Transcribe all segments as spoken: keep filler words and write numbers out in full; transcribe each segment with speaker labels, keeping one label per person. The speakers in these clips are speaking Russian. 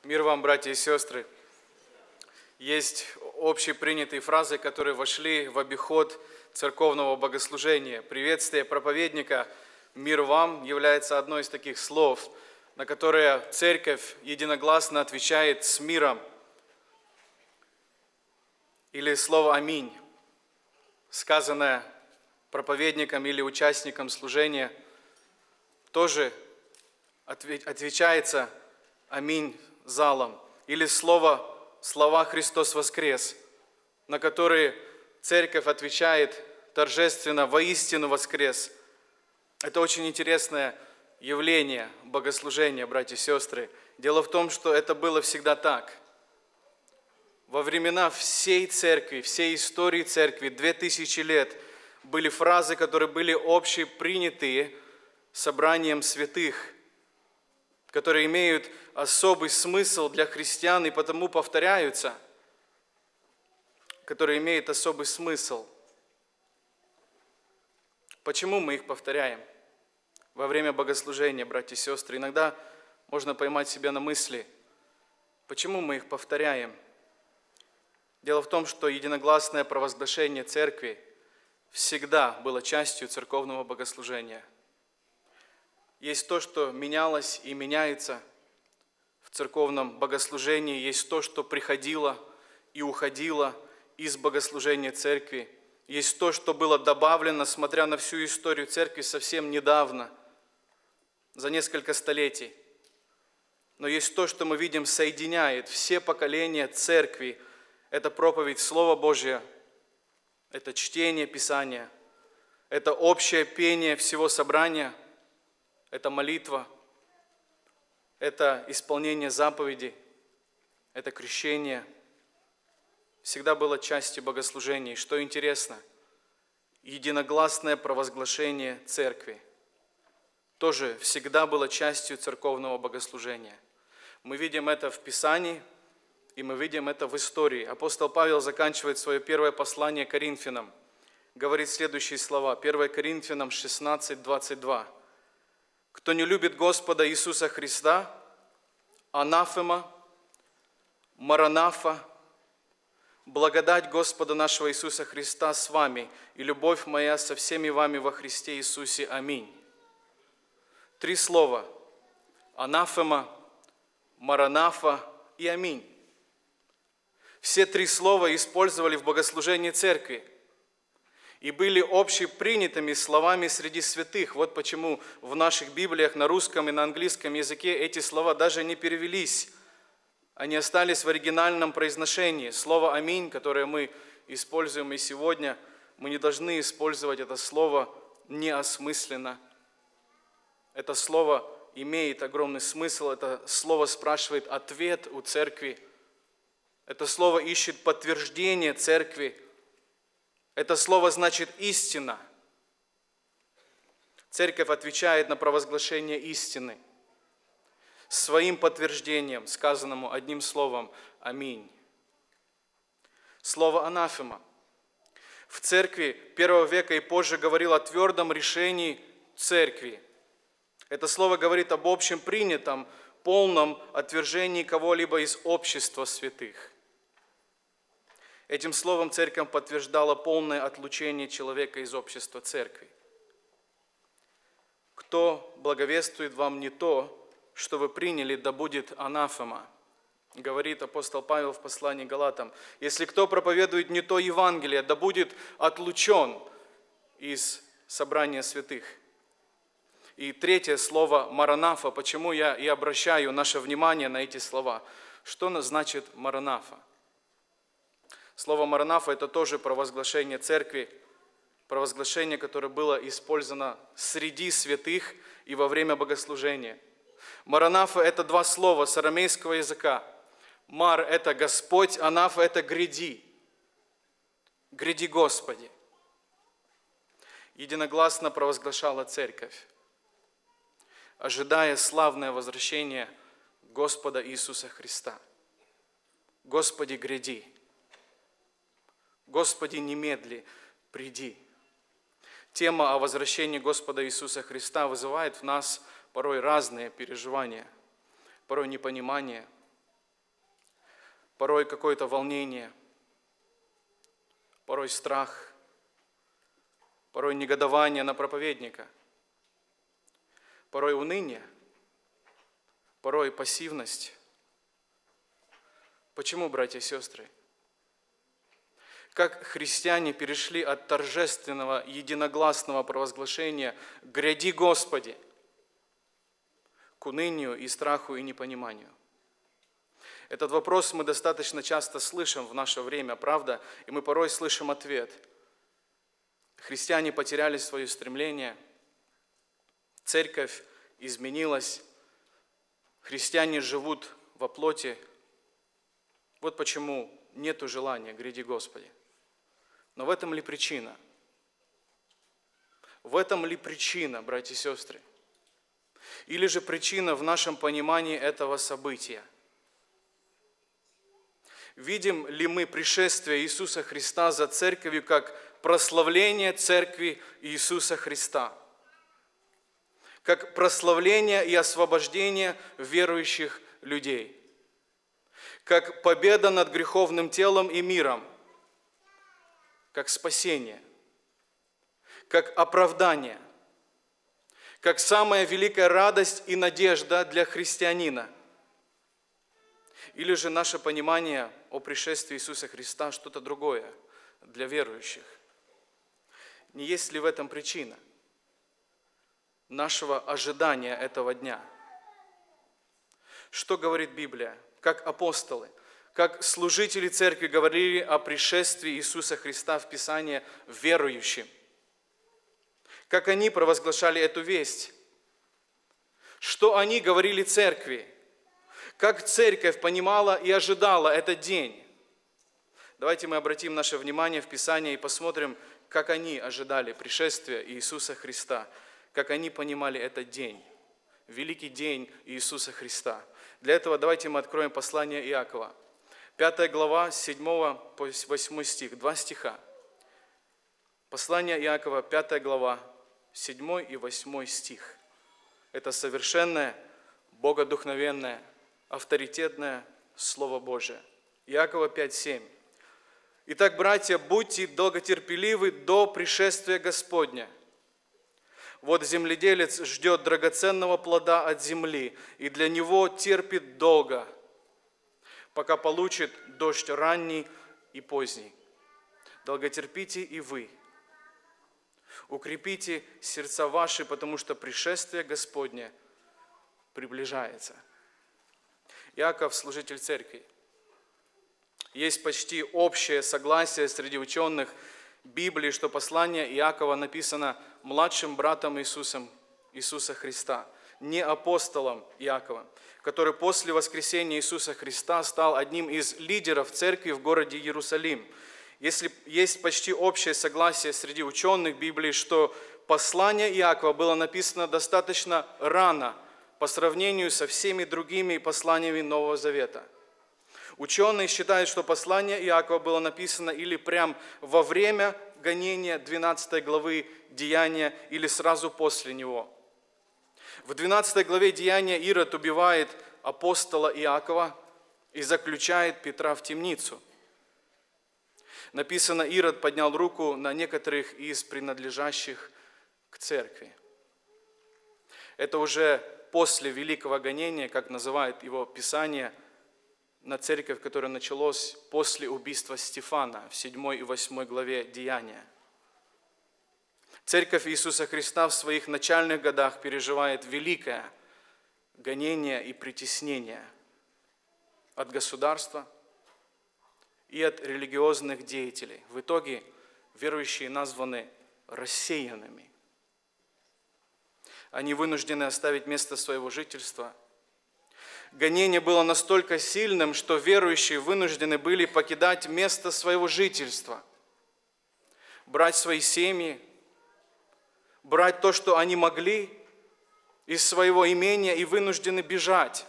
Speaker 1: Мир вам, братья и сестры. Есть общепринятые фразы, которые вошли в обиход церковного богослужения. Приветствие проповедника «Мир вам» является одной из таких слов, на которые церковь единогласно отвечает с миром. Или слово «Аминь», сказанное проповедником или участником служения, тоже отвечается «Аминь» залом. Или слово «Слова Христос воскрес», на которые церковь отвечает торжественно «Воистину воскрес». Это очень интересное явление богослужения, братья и сестры. Дело в том, что это было всегда так. Во времена всей церкви, всей истории церкви, две тысячи лет, были фразы, которые были общепринятые собранием святых, которые имеют особый смысл для христиан и потому повторяются, которые имеют особый смысл. Почему мы их повторяем во время богослужения, братья и сестры? Иногда можно поймать себя на мысли, почему мы их повторяем. Дело в том, что единогласное провозглашение церкви всегда было частью церковного богослужения. Есть то, что менялось и меняется в церковном богослужении, есть то, что приходило и уходило из богослужения церкви, есть то, что было добавлено, смотря на всю историю церкви, совсем недавно, за несколько столетий. Но есть то, что мы видим, соединяет все поколения церкви. Это проповедь Слова Божия, это чтение Писания, это общее пение всего собрания, это молитва, это исполнение заповедей, это крещение. Всегда было частью богослужения. И что интересно, единогласное провозглашение церкви тоже всегда было частью церковного богослужения. Мы видим это в Писании, и мы видим это в истории. Апостол Павел заканчивает свое первое послание Коринфянам, говорит следующие слова. первое Коринфянам шестнадцать, двадцать два. «Кто не любит Господа Иисуса Христа, анафема, маранафа, благодать Господа нашего Иисуса Христа с вами, и любовь моя со всеми вами во Христе Иисусе. Аминь». Три слова. Анафема, маранафа и аминь. Все три слова использовали в богослужении церкви и были общепринятыми словами среди святых. Вот почему в наших Библиях на русском и на английском языке эти слова даже не перевелись. Они остались в оригинальном произношении. Слово «Аминь», которое мы используем и сегодня, мы не должны использовать это слово неосмысленно. Это слово имеет огромный смысл, это слово спрашивает ответ у церкви. Это слово ищет подтверждение церкви. Это слово значит «истина». Церковь отвечает на провозглашение истины своим подтверждением, сказанному одним словом «Аминь». Слово «анафема» в церкви первого века и позже говорил о твердом решении церкви. Это слово говорит об общем принятом, полном отвержении кого-либо из общества святых. Этим словом церковь подтверждала полное отлучение человека из общества церкви. «Кто благовествует вам не то, что вы приняли, да будет анафема», говорит апостол Павел в послании к Галатам. «Если кто проповедует не то Евангелие, да будет отлучен из собрания святых». И третье слово «маранафа». Почему я и обращаю наше внимание на эти слова? Что значит «маранафа»? Слово «маранафа» – это тоже провозглашение церкви, провозглашение, которое было использовано среди святых и во время богослужения. «Маранафа» – это два слова с арамейского языка. «Мар» – это Господь, «анафа» – это «гряди». «Гряди, Господи». Единогласно провозглашала церковь, ожидая славное возвращение Господа Иисуса Христа. «Господи, гряди! Господи, немедли, приди». Тема о возвращении Господа Иисуса Христа вызывает в нас порой разные переживания, порой непонимание, порой какое-то волнение, порой страх, порой негодование на проповедника, порой уныние, порой пассивность. Почему, братья и сестры? Как христиане перешли от торжественного, единогласного провозглашения «Гряди, Господи!» к унынию и страху и непониманию? Этот вопрос мы достаточно часто слышим в наше время, правда? И мы порой слышим ответ. Христиане потеряли свое стремление, церковь изменилась, христиане живут во плоти. Вот почему нету желания «Гряди, Господи». Но в этом ли причина? В этом ли причина, братья и сестры? Или же причина в нашем понимании этого события? Видим ли мы пришествие Иисуса Христа за церковью как прославление церкви Иисуса Христа? Как прославление и освобождение верующих людей? Как победа над греховным телом и миром? Как спасение, как оправдание, как самая великая радость и надежда для христианина? Или же наше понимание о пришествии Иисуса Христа что-то другое для верующих? Не есть ли в этом причина нашего ожидания этого дня? Что говорит Библия? Как апостолы, как служители церкви говорили о пришествии Иисуса Христа в Писании верующим. Как они провозглашали эту весть. Что они говорили церкви. Как церковь понимала и ожидала этот день. Давайте мы обратим наше внимание в Писание и посмотрим, как они ожидали пришествия Иисуса Христа. Как они понимали этот день. Великий день Иисуса Христа. Для этого давайте мы откроем послание Иакова. Пятая глава, с седьмого по восьмой стих, два стиха. Послание Иакова, пятая глава, седьмой и восьмой стих. Это совершенное, богодухновенное, авторитетное Слово Божие. Иакова пять семь. Итак, братья, будьте долготерпеливы до пришествия Господня. Вот земледелец ждет драгоценного плода от земли, и для него терпит долго, пока получит дождь ранний и поздний. Долготерпите и вы. Укрепите сердца ваши, потому что пришествие Господне приближается. Иаков, служитель церкви. Есть почти общее согласие среди ученых Библии, что послание Иакова написано младшим братом Иисусом, Иисуса Христа, не апостолом Иаковом, который после воскресения Иисуса Христа стал одним из лидеров церкви в городе Иерусалим. Если есть почти общее согласие среди ученых Библии, что послание Иакова было написано достаточно рано по сравнению со всеми другими посланиями Нового Завета. Ученые считают, что послание Иакова было написано или прямо во время гонения двенадцатой главы Деяния, или сразу после него. В двенадцатой главе Деяния Ирод убивает апостола Иакова и заключает Петра в темницу. Написано, Ирод поднял руку на некоторых из принадлежащих к церкви. Это уже после великого гонения, как называет его Писание, на церковь, которое началось после убийства Стефана в седьмой и восьмой главе Деяния. Церковь Иисуса Христа в своих начальных годах переживает великое гонение и притеснение от государства и от религиозных деятелей. В итоге верующие названы рассеянными. Они вынуждены оставить место своего жительства. Гонение было настолько сильным, что верующие вынуждены были покидать место своего жительства, брать свои семьи, брать то, что они могли из своего имения, и вынуждены бежать.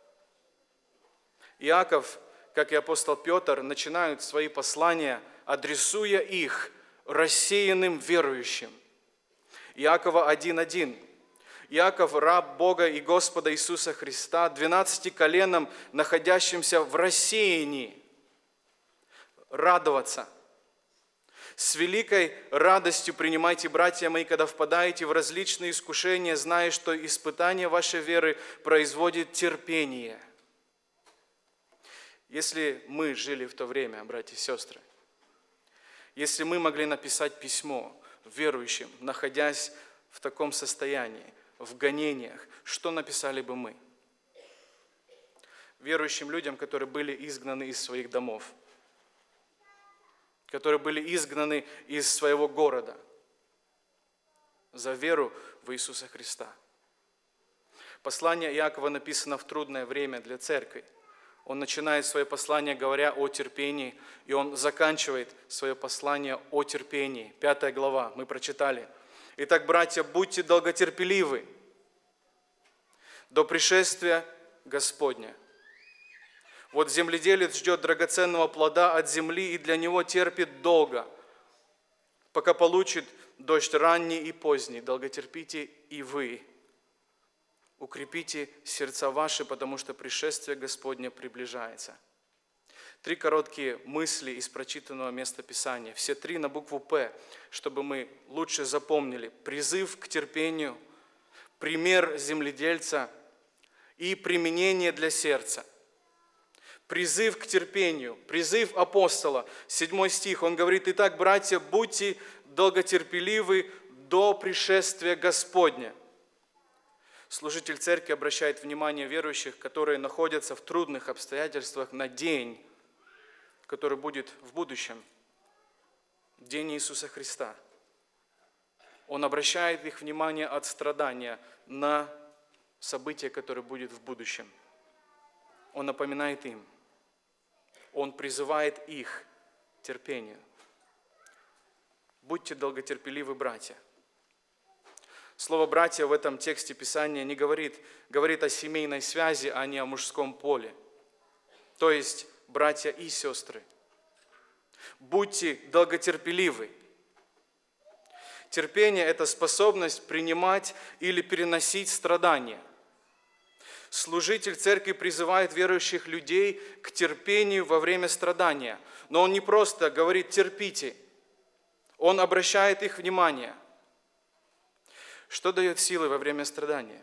Speaker 1: Иаков, как и апостол Петр, начинают свои послания, адресуя их рассеянным верующим. Иакова один один. Иаков, раб Бога и Господа Иисуса Христа, двенадцати коленам, находящимся в рассеянии, радоваться. С великой радостью принимайте, братья мои, когда впадаете в различные искушения, зная, что испытание вашей веры производит терпение. Если мы жили в то время, братья и сестры, если мы могли написать письмо верующим, находясь в таком состоянии, в гонениях, что написали бы мы? Верующим людям, которые были изгнаны из своих домов, которые были изгнаны из своего города за веру в Иисуса Христа. Послание Иакова написано в трудное время для церкви. Он начинает свое послание, говоря о терпении, и он заканчивает свое послание о терпении. Пятая глава, мы прочитали. Итак, братья, будьте долготерпеливы до пришествия Господня. Вот земледелец ждет драгоценного плода от земли и для него терпит долго, пока получит дождь ранний и поздний. Долготерпите и вы. Укрепите сердца ваши, потому что пришествие Господне приближается. Три короткие мысли из прочитанного места Писания. Все три на букву «П», чтобы мы лучше запомнили. Призыв к терпению, пример земледельца и применение для сердца. Призыв к терпению, призыв апостола. Седьмой стих, он говорит: «Итак, братья, будьте долготерпеливы до пришествия Господня». Служитель церкви обращает внимание верующих, которые находятся в трудных обстоятельствах, на день, который будет в будущем, день Иисуса Христа. Он обращает их внимание от страдания на событие, которое будет в будущем. Он напоминает им. Он призывает их к терпению. Будьте долготерпеливы, братья. Слово «братья» в этом тексте Писания не говорит, говорит о семейной связи, а не о мужском поле. То есть братья и сестры. Будьте долготерпеливы. Терпение – это способность принимать или переносить страдания. Служитель церкви призывает верующих людей к терпению во время страдания. Но он не просто говорит «терпите», он обращает их внимание. Что дает силы во время страдания?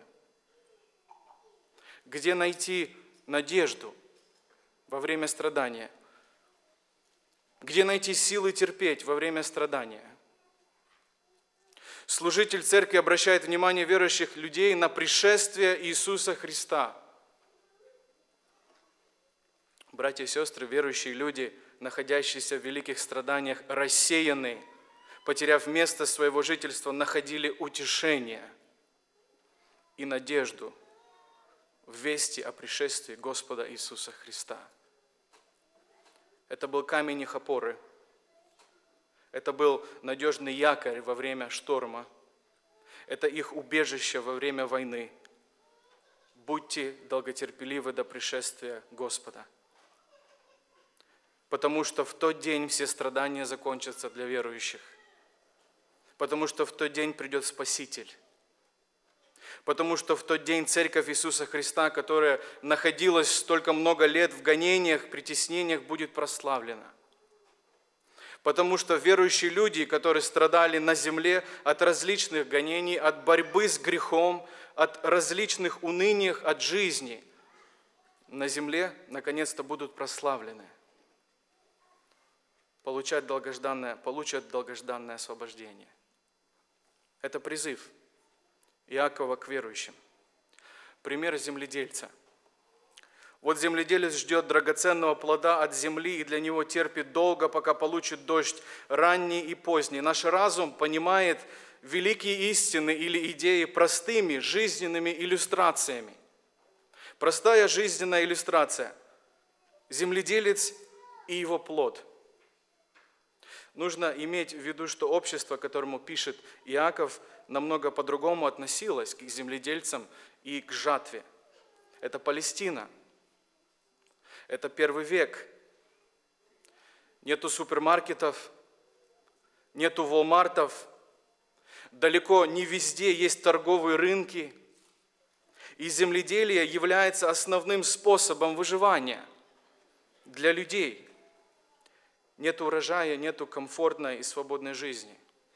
Speaker 1: Где найти надежду во время страдания? Где найти силы терпеть во время страдания? Служитель церкви обращает внимание верующих людей на пришествие Иисуса Христа. Братья и сестры, верующие люди, находящиеся в великих страданиях, рассеянные, потеряв место своего жительства, находили утешение и надежду в вести о пришествии Господа Иисуса Христа. Это был камень их опоры. Это был надежный якорь во время шторма. Это их убежище во время войны. Будьте долготерпеливы до пришествия Господа. Потому что в тот день все страдания закончатся для верующих. Потому что в тот день придет Спаситель. Потому что в тот день Церковь Иисуса Христа, которая находилась столько много лет в гонениях, притеснениях, будет прославлена. Потому что верующие люди, которые страдали на земле от различных гонений, от борьбы с грехом, от различных уныний, от жизни, на земле наконец-то будут прославлены. Получать долгожданное, получат долгожданное освобождение. Это призыв Иакова к верующим. Пример земледельца. Вот земледелец ждет драгоценного плода от земли и для него терпит долго, пока получит дождь ранний и поздний. Наш разум понимает великие истины или идеи простыми жизненными иллюстрациями. Простая жизненная иллюстрация. Земледелец и его плод. Нужно иметь в виду, что общество, которому пишет Иаков, намного по-другому относилось к земледельцам и к жатве. Это Палестина. Это первый век. Нету супермаркетов, нету волмартов, Далеко не везде есть торговые рынки, и земледелие является основным способом выживания для людей. Нет урожая, нету комфортной и свободной жизни.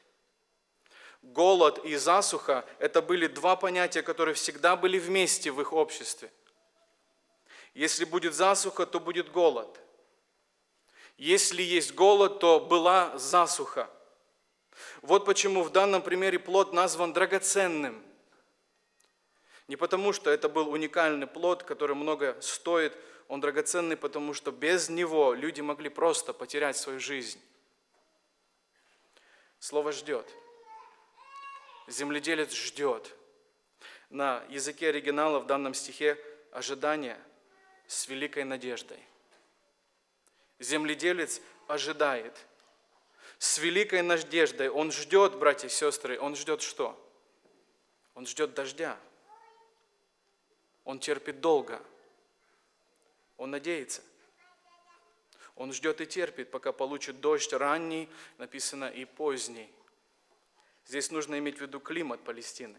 Speaker 1: Голод и засуха – это были два понятия, которые всегда были вместе в их обществе. Если будет засуха, то будет голод. Если есть голод, то была засуха. Вот почему в данном примере плод назван драгоценным. Не потому, что это был уникальный плод, который много стоит, он драгоценный, потому что без него люди могли просто потерять свою жизнь. Слово «ждет». Земледелец ждет. На языке оригинала в данном стихе ожидание с великой надеждой. Земледелец ожидает. С великой надеждой. Он ждет, братья и сестры, он ждет что? Он ждет дождя. Он терпит долго. Он надеется. Он ждет и терпит, пока получит дождь ранний, написано, и поздний. Здесь нужно иметь в виду климат Палестины.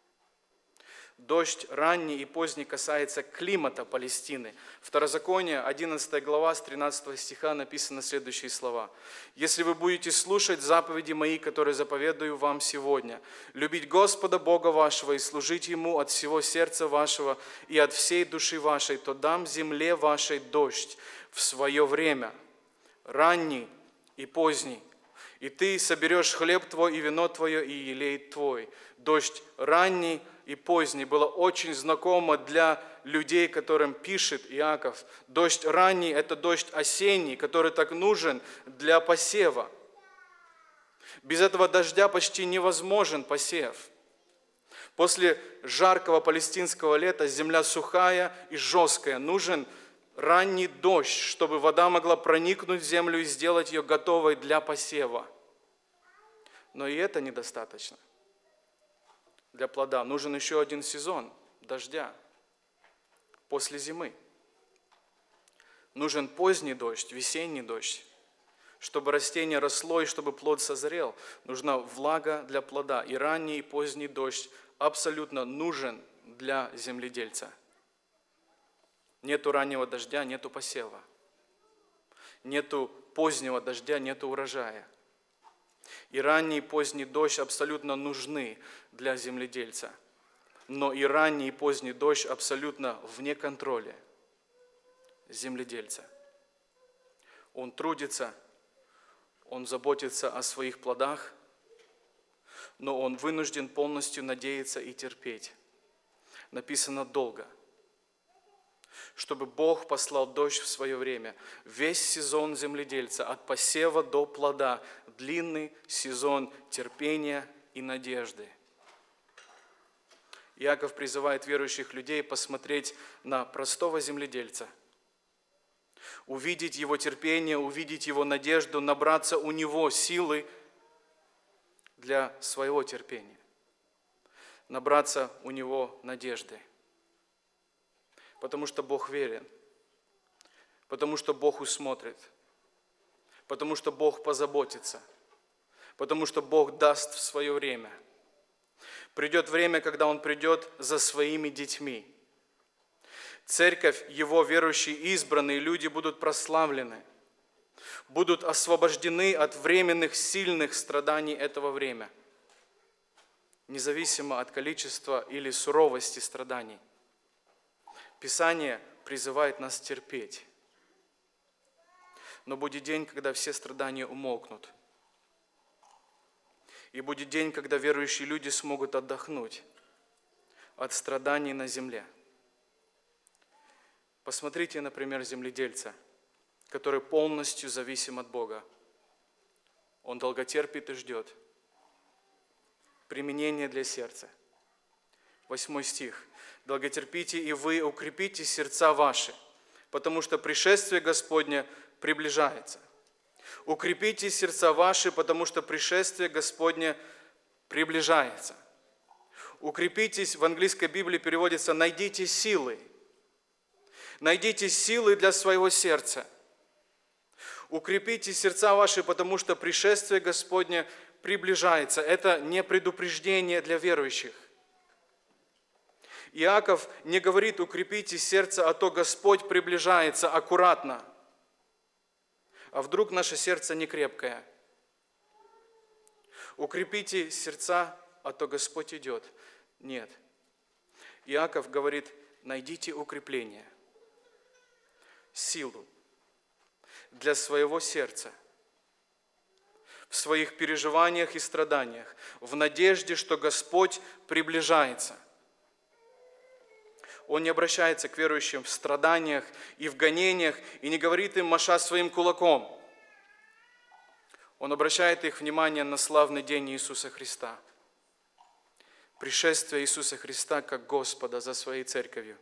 Speaker 1: Дождь ранний и поздний касается климата Палестины. Второзаконие, одиннадцатая глава, с тринадцатого стиха написаны следующие слова. «Если вы будете слушать заповеди мои, которые заповедую вам сегодня, любить Господа Бога вашего и служить Ему от всего сердца вашего и от всей души вашей, то дам земле вашей дождь в свое время, ранний и поздний. И ты соберешь хлеб твой и вино твое и елей твой». Дождь ранний и поздний было очень знакомо для людей, которым пишет Иаков. Дождь ранний – это дождь осенний, который так нужен для посева. Без этого дождя почти невозможен посев. После жаркого палестинского лета земля сухая и жесткая. Нужен ранний дождь, чтобы вода могла проникнуть в землю и сделать ее готовой для посева. Но и это недостаточно. Для плода нужен еще один сезон дождя после зимы. Нужен поздний дождь, весенний дождь. Чтобы растение росло и чтобы плод созрел, нужна влага для плода. И ранний, и поздний дождь абсолютно нужен для земледельца. Нету раннего дождя, нету посева. Нету позднего дождя, нету урожая. И ранний и поздний дождь абсолютно нужны для земледельца. Но и ранний и поздний дождь абсолютно вне контроля земледельца. Он трудится, он заботится о своих плодах, но он вынужден полностью надеяться и терпеть. Написано долго. Чтобы Бог послал дождь в свое время. Весь сезон земледельца, от посева до плода, длинный сезон терпения и надежды. Иаков призывает верующих людей посмотреть на простого земледельца, увидеть его терпение, увидеть его надежду, набраться у него силы для своего терпения, набраться у него надежды. Потому что Бог верен, потому что Бог усмотрит, потому что Бог позаботится, потому что Бог даст в свое время. Придет время, когда Он придет за своими детьми. Церковь, Его верующие избранные люди будут прославлены, будут освобождены от временных сильных страданий этого времени, независимо от количества или суровости страданий. Писание призывает нас терпеть. Но будет день, когда все страдания умолкнут. И будет день, когда верующие люди смогут отдохнуть от страданий на земле. Посмотрите, например, земледельца, который полностью зависим от Бога. Он долготерпит и ждет. Применение для сердца. Восьмой стих. «Долготерпите и вы укрепите сердца ваши, потому что пришествие Господне приближается». Укрепите сердца ваши, потому что пришествие Господне приближается. Укрепитесь, в английской Библии переводится «найдите силы». Найдите силы для своего сердца. Укрепите сердца ваши, потому что пришествие Господне приближается. Это не предупреждение для верующих. Иаков не говорит: укрепите сердце, а то Господь приближается, аккуратно. А вдруг наше сердце не крепкое? Укрепите сердца, а то Господь идет. Нет. Иаков говорит: найдите укрепление, силу для своего сердца, в своих переживаниях и страданиях, в надежде, что Господь приближается. Он не обращается к верующим в страданиях и в гонениях и не говорит им, маша своим кулаком. Он обращает их внимание на славный день Иисуса Христа. Пришествие Иисуса Христа как Господа за своей церковью,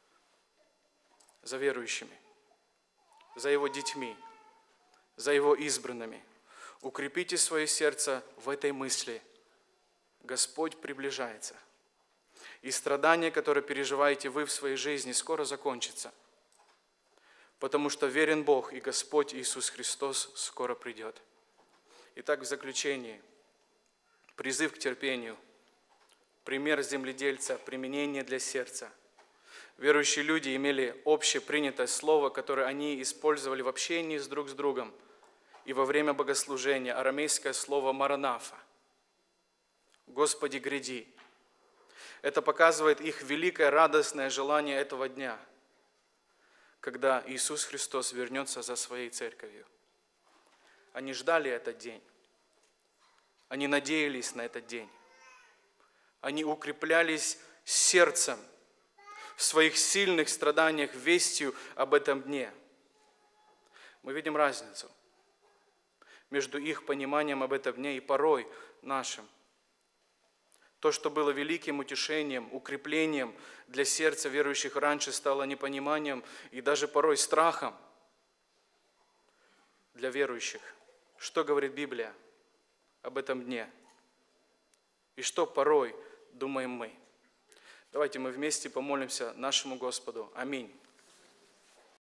Speaker 1: за верующими, за Его детьми, за Его избранными. Укрепите свое сердце в этой мысли. Господь приближается. И страдания, которые переживаете вы в своей жизни, скоро закончатся. Потому что верен Бог, и Господь Иисус Христос скоро придет. Итак, в заключении, призыв к терпению, пример земледельца, применение для сердца. Верующие люди имели общепринятое слово, которое они использовали в общении с друг с другом и во время богослужения, арамейское слово «маранафа». «Господи, гряди». Это показывает их великое радостное желание этого дня, когда Иисус Христос вернется за своей церковью. Они ждали этот день. Они надеялись на этот день. Они укреплялись сердцем в своих сильных страданиях вестью об этом дне. Мы видим разницу между их пониманием об этом дне и порой нашим. То, что было великим утешением, укреплением для сердца верующих раньше, стало непониманием и даже порой страхом для верующих. Что говорит Библия об этом дне? И что порой думаем мы? Давайте мы вместе помолимся нашему Господу. Аминь.